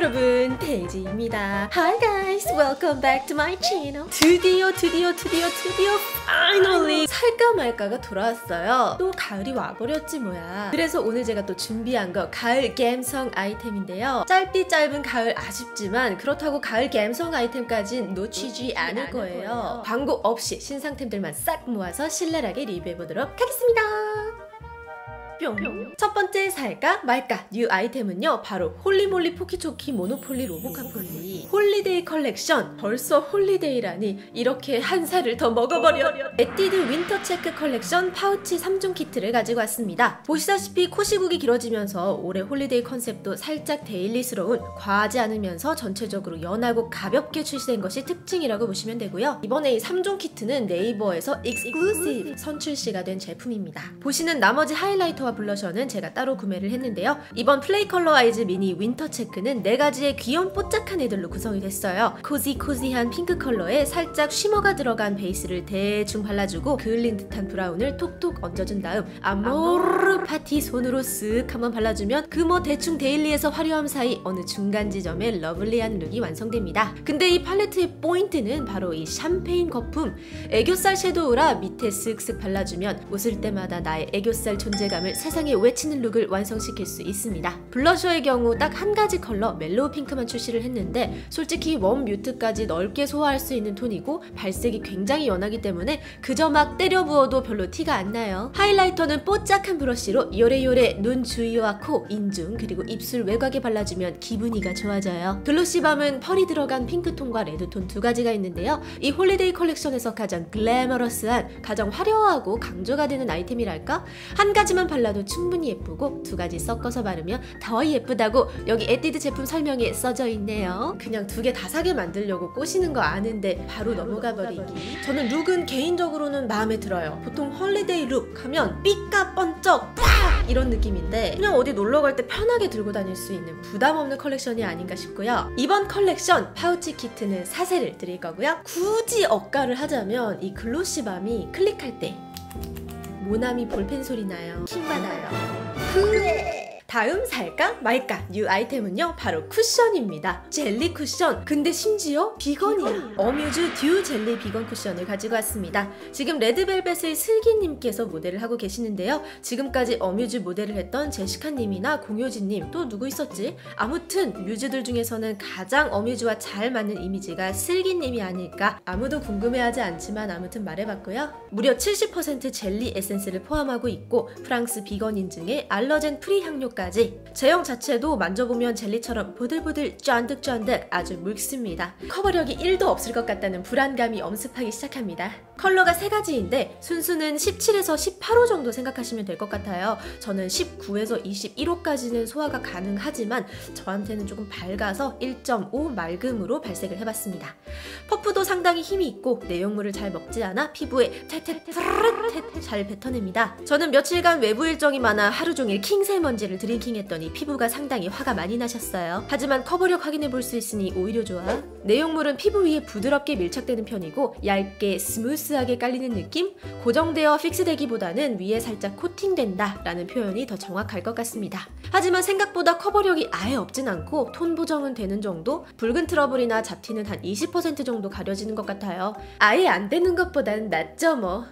여러분, 데이지입니다. Hi guys, welcome back to my channel. 드디어 finally 살까 말까가 돌아왔어요. 또 가을이 와버렸지 뭐야. 그래서 오늘 제가 또 준비한 거 가을 감성 아이템인데요. 짧디 짧은 가을 아쉽지만 그렇다고 가을 감성 아이템까진 놓치지 않을 거예요. 광고 없이 신상템들만 싹 모아서 신랄하게 리뷰해보도록 하겠습니다. 첫 번째 살까 말까 뉴 아이템은요, 바로 홀리몰리 포키초키 모노폴리 로보카폴리 홀리데이 컬렉션. 벌써 홀리데이라니 이렇게 한 살을 더 먹어버려. 에뛰드 윈터 체크 컬렉션 파우치 3종 키트를 가지고 왔습니다. 보시다시피 코시국이 길어지면서 올해 홀리데이 컨셉도 살짝 데일리스러운, 과하지 않으면서 전체적으로 연하고 가볍게 출시된 것이 특징이라고 보시면 되고요. 이번에 이 3종 키트는 네이버에서 익스클루시브 선출시가 된 제품입니다. 보시는 나머지 하이라이터와 블러셔는 제가 따로 구매를 했는데요. 이번 플레이 컬러 아이즈 미니 윈터 체크는 4가지의 귀여운 뽀짝한 애들로 구성이 됐어요. 코지한 핑크 컬러에 살짝 쉬머가 들어간 베이스를 대충 발라주고 그을린 듯한 브라운을 톡톡 얹어준 다음 아모르 파티 손으로 쓱 한번 발라주면 그 뭐 대충 데일리에서 화려함 사이 어느 중간 지점에 러블리한 룩이 완성됩니다. 근데 이 팔레트의 포인트는 바로 이 샴페인 거품. 애교살 섀도우라 밑에 쓱쓱 발라주면 웃을 때마다 나의 애교살 존재감을 세상에 외치는 룩을 완성시킬 수 있습니다. 블러셔의 경우 딱 한 가지 컬러 멜로우 핑크만 출시를 했는데 솔직히 웜 뮤트까지 넓게 소화할 수 있는 톤이고 발색이 굉장히 연하기 때문에 그저 막 때려 부어도 별로 티가 안 나요. 하이라이터는 뽀짝한 브러쉬로 요래요래 눈 주위와 코, 인중 그리고 입술 외곽에 발라주면 기분이가 좋아져요. 글로시밤은 펄이 들어간 핑크톤과 레드톤 2가지가 있는데요. 이 홀리데이 컬렉션에서 가장 글래머러스한, 가장 화려하고 강조가 되는 아이템이랄까? 한 가지만 발라도 충분히 예쁘고 2가지 섞어서 바르면 더 예쁘다고 여기 에뛰드 제품 설명에 써져 있네요. 그냥 2개 다 사게 만들려고 꼬시는 거 아는데 바로 넘어가 버리기. 저는 룩은 개인적으로는 마음에 들어요. 보통 홀리데이 룩 하면 삐까 번쩍 빡 이런 느낌인데 그냥 어디 놀러 갈 때 편하게 들고 다닐 수 있는 부담 없는 컬렉션이 아닌가 싶고요. 이번 컬렉션 파우치 키트는 사세를 드릴 거고요. 굳이 억가를 하자면 이 글로시밤이 클릭할 때 모나미 볼펜 소리 나요. 킹받아요. 다음 살까 말까 뉴 아이템은요, 바로 쿠션입니다. 젤리 쿠션. 근데 심지어 비건이야. 어뮤즈 듀 젤리 비건 쿠션을 가지고 왔습니다. 지금 레드벨벳의 슬기님께서 모델을 하고 계시는데요. 지금까지 어뮤즈 모델을 했던 제시카님이나 공효진님, 또 누구 있었지? 아무튼 뮤즈들 중에서는 가장 어뮤즈와 잘 맞는 이미지가 슬기님이 아닐까? 아무도 궁금해하지 않지만 아무튼 말해봤고요. 무려 70% 젤리 에센스를 포함하고 있고 프랑스 비건 인증의 알러젠 프리 향료까지. 제형 자체도 만져보면 젤리처럼 보들보들 쫀득쫀득 아주 묽습니다. 커버력이 1도 없을 것 같다는 불안감이 엄습하기 시작합니다. 컬러가 3가지인데 순수는 17에서 18호 정도 생각하시면 될 것 같아요. 저는 19에서 21호까지는 소화가 가능하지만 저한테는 조금 밝아서 1.5 맑음으로 발색을 해봤습니다. 퍼프도 상당히 힘이 있고 내용물을 잘 먹지 않아 피부에 잘 뱉어냅니다. 저는 며칠간 외부 일정이 많아 하루 종일 킹새먼지를 드링킹했더니 피부가 상당히 화가 많이 나셨어요. 하지만 커버력 확인해볼 수 있으니 오히려 좋아. 내용물은 피부 위에 부드럽게 밀착되는 편이고 얇게 스무스하게 깔리는 느낌? 고정되어 픽스되기보다는 위에 살짝 코팅된다 라는 표현이 더 정확할 것 같습니다. 하지만 생각보다 커버력이 아예 없진 않고 톤 보정은 되는 정도? 붉은 트러블이나 잡티는 한 20% 정도 가려지는 것 같아요. 아예 안 되는 것보단 낫죠 뭐.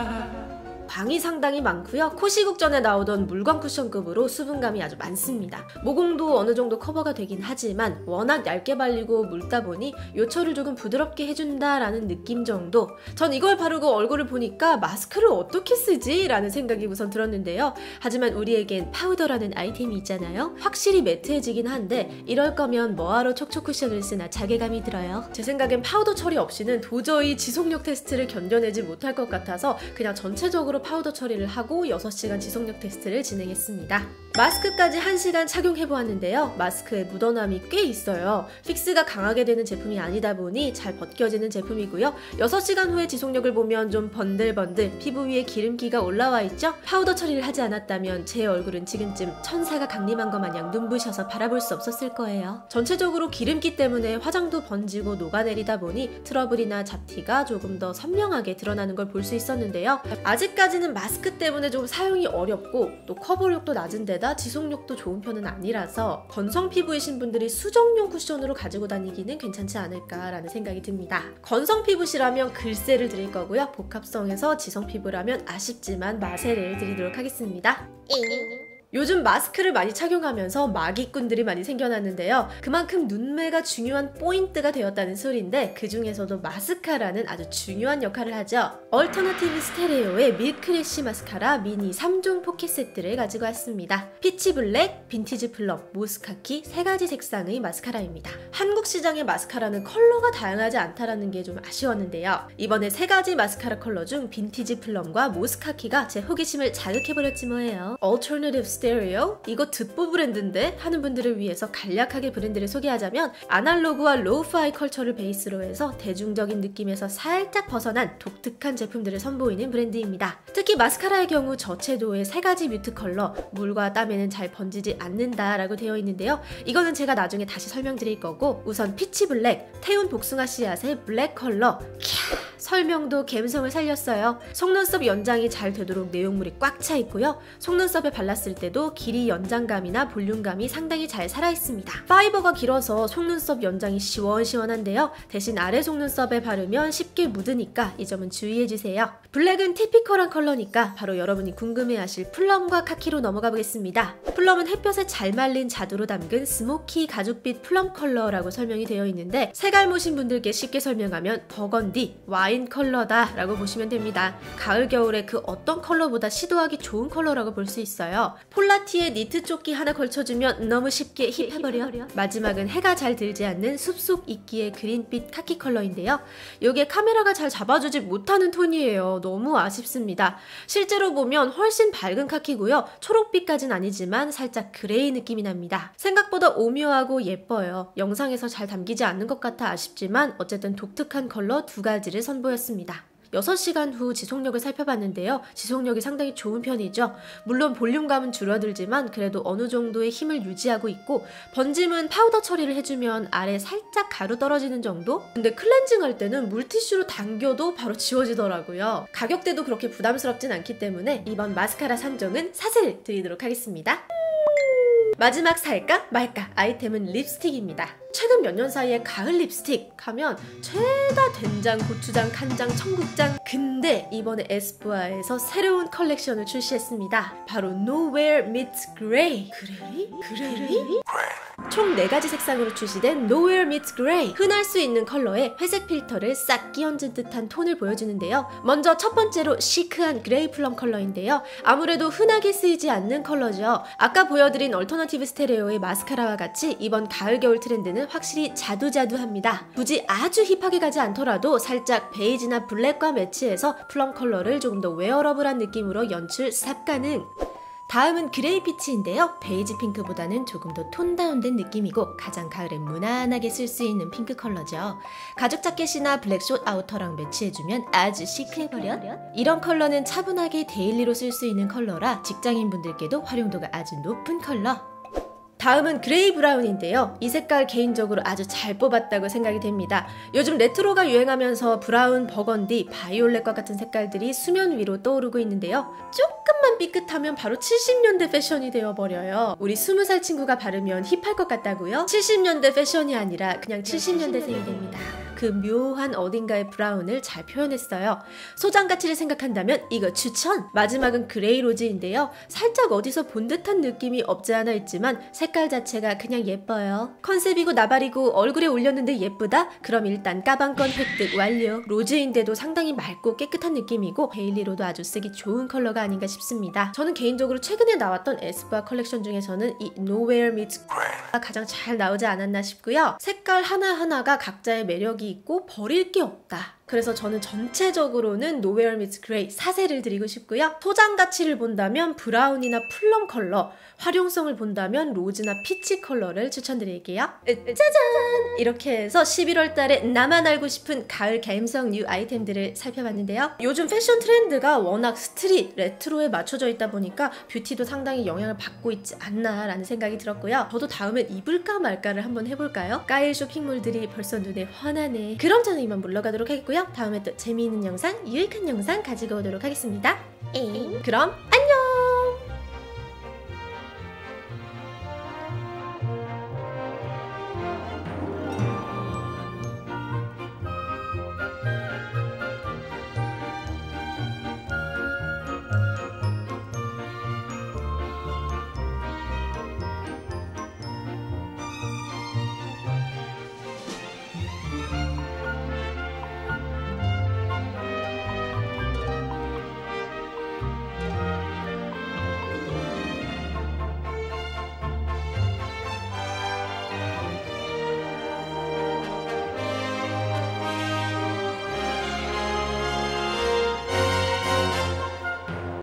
광이 상당히 많고요. 코시국 전에 나오던 물광 쿠션급으로 수분감이 아주 많습니다. 모공도 어느 정도 커버가 되긴 하지만 워낙 얇게 발리고 묽다 보니 요철을 조금 부드럽게 해준다라는 느낌 정도. 전 이걸 바르고 얼굴을 보니까 마스크를 어떻게 쓰지? 라는 생각이 우선 들었는데요. 하지만 우리에겐 파우더라는 아이템이 있잖아요. 확실히 매트해지긴 한데 이럴 거면 뭐하러 촉촉 쿠션을 쓰나 자괴감이 들어요. 제 생각엔 파우더 처리 없이는 도저히 지속력 테스트를 견뎌내지 못할 것 같아서 그냥 전체적으로 파우더 처리를 하고 6시간 지속력 테스트를 진행했습니다. 마스크까지 1시간 착용해보았는데요. 마스크에 묻어남이 꽤 있어요. 픽스가 강하게 되는 제품이 아니다 보니 잘 벗겨지는 제품이고요. 6시간 후에 지속력을 보면 좀 번들번들 피부 위에 기름기가 올라와 있죠? 파우더 처리를 하지 않았다면 제 얼굴은 지금쯤 천사가 강림한 것 마냥 눈부셔서 바라볼 수 없었을 거예요. 전체적으로 기름기 때문에 화장도 번지고 녹아내리다 보니 트러블이나 잡티가 조금 더 선명하게 드러나는 걸 볼 수 있었는데요. 아직까지 가지는 마스크 때문에 좀 사용이 어렵고 또 커버력도 낮은 데다 지속력도 좋은 편은 아니라서 건성 피부이신 분들이 수정용 쿠션으로 가지고 다니기는 괜찮지 않을까라는 생각이 듭니다. 건성 피부시라면 글쎄를 드릴 거고요. 복합성에서 지성 피부라면 아쉽지만 마세를 드리도록 하겠습니다. 요즘 마스크를 많이 착용하면서 마기꾼들이 많이 생겨났는데요. 그만큼 눈매가 중요한 포인트가 되었다는 소리인데 그 중에서도 마스카라는 아주 중요한 역할을 하죠. 얼터너티브 스테레오의 밀크래쉬 마스카라 미니 3종 포켓 세트를 가지고 왔습니다. 피치 블랙, 빈티지 플럼, 모스카키 3가지 색상의 마스카라입니다. 한국 시장의 마스카라는 컬러가 다양하지 않다라는 게 좀 아쉬웠는데요. 이번에 3가지 마스카라 컬러 중 빈티지 플럼과 모스카키가 제 호기심을 자극해버렸지 뭐예요. 얼터너티브 스테레오? 이거 듣보 브랜드인데? 하는 분들을 위해서 간략하게 브랜드를 소개하자면 아날로그와 로우파이 컬처를 베이스로 해서 대중적인 느낌에서 살짝 벗어난 독특한 제품들을 선보이는 브랜드입니다. 특히 마스카라의 경우 저채도의 3가지 뮤트 컬러, 물과 땀에는 잘 번지지 않는다 라고 되어 있는데요. 이거는 제가 나중에 다시 설명드릴 거고 우선 피치 블랙, 태운 복숭아 씨앗의 블랙 컬러 설명도 감성을 살렸어요. 속눈썹 연장이 잘 되도록 내용물이 꽉 차 있고요. 속눈썹에 발랐을 때도 길이 연장감이나 볼륨감이 상당히 잘 살아있습니다. 파이버가 길어서 속눈썹 연장이 시원시원한데요. 대신 아래 속눈썹에 바르면 쉽게 묻으니까 이 점은 주의해주세요. 블랙은 티피컬한 컬러니까 바로 여러분이 궁금해하실 플럼과 카키로 넘어가 보겠습니다. 플럼은 햇볕에 잘 말린 자두로 담근 스모키 가죽빛 플럼 컬러라고 설명이 되어 있는데 색알못인 분들께 쉽게 설명하면 버건디, 와인 컬러다 라고 보시면 됩니다. 가을 겨울에 그 어떤 컬러보다 시도하기 좋은 컬러라고 볼 수 있어요. 폴라티에 니트 조끼 하나 걸쳐주면 너무 쉽게 힙해버려. 마지막은 해가 잘 들지 않는 숲속 이끼의 그린빛 카키 컬러인데요. 이게 카메라가 잘 잡아주지 못하는 톤이에요. 너무 아쉽습니다. 실제로 보면 훨씬 밝은 카키고요. 초록빛까진 아니지만 살짝 그레이 느낌이 납니다. 생각보다 오묘하고 예뻐요. 영상에서 잘 담기지 않는 것 같아 아쉽지만 어쨌든 독특한 컬러 2가지를 선보였습니다. 6시간 후 지속력을 살펴봤는데요. 지속력이 상당히 좋은 편이죠. 물론 볼륨감은 줄어들지만 그래도 어느 정도의 힘을 유지하고 있고 번짐은 파우더 처리를 해주면 아래 살짝 가루 떨어지는 정도? 근데 클렌징 할 때는 물티슈로 당겨도 바로 지워지더라고요. 가격대도 그렇게 부담스럽진 않기 때문에 이번 마스카라 산정은 사세를 드리도록 하겠습니다. 마지막 살까 말까 아이템은 립스틱입니다. 최근 몇 년 사이에 가을 립스틱 하면 죄다 된장, 고추장, 간장, 청국장. 근데 이번에 에스쁘아에서 새로운 컬렉션을 출시했습니다. 바로 Nowhere Meets Grey. 그레이? 총 4가지 색상으로 출시된 Nowhere Meets Grey. 흔할 수 있는 컬러에 회색 필터를 싹 끼얹은 듯한 톤을 보여주는데요. 먼저 첫 번째로 시크한 그레이 플럼 컬러인데요. 아무래도 흔하게 쓰이지 않는 컬러죠. 아까 보여드린 얼터너티브 스테레오의 마스카라와 같이 이번 가을 겨울 트렌드는 확실히 자두자두합니다. 굳이 아주 힙하게 가지 않더라도 살짝 베이지나 블랙과 매치해서 플럼 컬러를 조금 더 웨어러블한 느낌으로 연출 삽 가능. 다음은 그레이 피치인데요. 베이지 핑크보다는 조금 더 톤 다운된 느낌이고 가장 가을에 무난하게 쓸 수 있는 핑크 컬러죠. 가죽 자켓이나 블랙 숏 아우터랑 매치해주면 아주 시크해버려. 이런 컬러는 차분하게 데일리로 쓸 수 있는 컬러라 직장인분들께도 활용도가 아주 높은 컬러. 다음은 그레이 브라운인데요. 이 색깔 개인적으로 아주 잘 뽑았다고 생각이 됩니다. 요즘 레트로가 유행하면서 브라운, 버건디, 바이올렛과 같은 색깔들이 수면 위로 떠오르고 있는데요. 조금만 삐끗하면 바로 70년대 패션이 되어버려요. 우리 20살 친구가 바르면 힙할 것 같다고요? 70년대 패션이 아니라 그냥 70년대생이 됩니다. 그 묘한 어딘가의 브라운을 잘 표현했어요. 소장 가치를 생각한다면 이거 추천! 마지막은 그레이 로즈인데요. 살짝 어디서 본 듯한 느낌이 없지 않아 있지만 색깔 자체가 그냥 예뻐요. 컨셉이고 나발이고 얼굴에 올렸는데 예쁘다? 그럼 일단 까방권 획득 완료. 로즈인데도 상당히 맑고 깨끗한 느낌이고 데일리로도 아주 쓰기 좋은 컬러가 아닌가 싶습니다. 저는 개인적으로 최근에 나왔던 에스쁘아 컬렉션 중에서는 이 Nowhere Meets Grey가 가장 잘 나오지 않았나 싶고요. 색깔 하나하나가 각자의 매력이 있고 버릴 게 없다. 그래서 저는 전체적으로는 Nowhere Meets Grey 사세를 드리고 싶고요. 소장 가치를 본다면 브라운이나 플럼 컬러, 활용성을 본다면 로즈나 피치 컬러를 추천드릴게요. 짜잔! 이렇게 해서 11월 달에 나만 알고 싶은 가을 감성 뉴 아이템들을 살펴봤는데요. 요즘 패션 트렌드가 워낙 스트릿, 레트로에 맞춰져 있다 보니까 뷰티도 상당히 영향을 받고 있지 않나 라는 생각이 들었고요. 저도 다음엔 입을까 말까를 한번 해볼까요? 가을 쇼핑몰들이 벌써 눈에 환하네. 그럼 저는 이만 물러가도록 하겠고요. 다음에 또 재미있는 영상, 유익한 영상 가지고 오도록 하겠습니다. 그럼 안녕!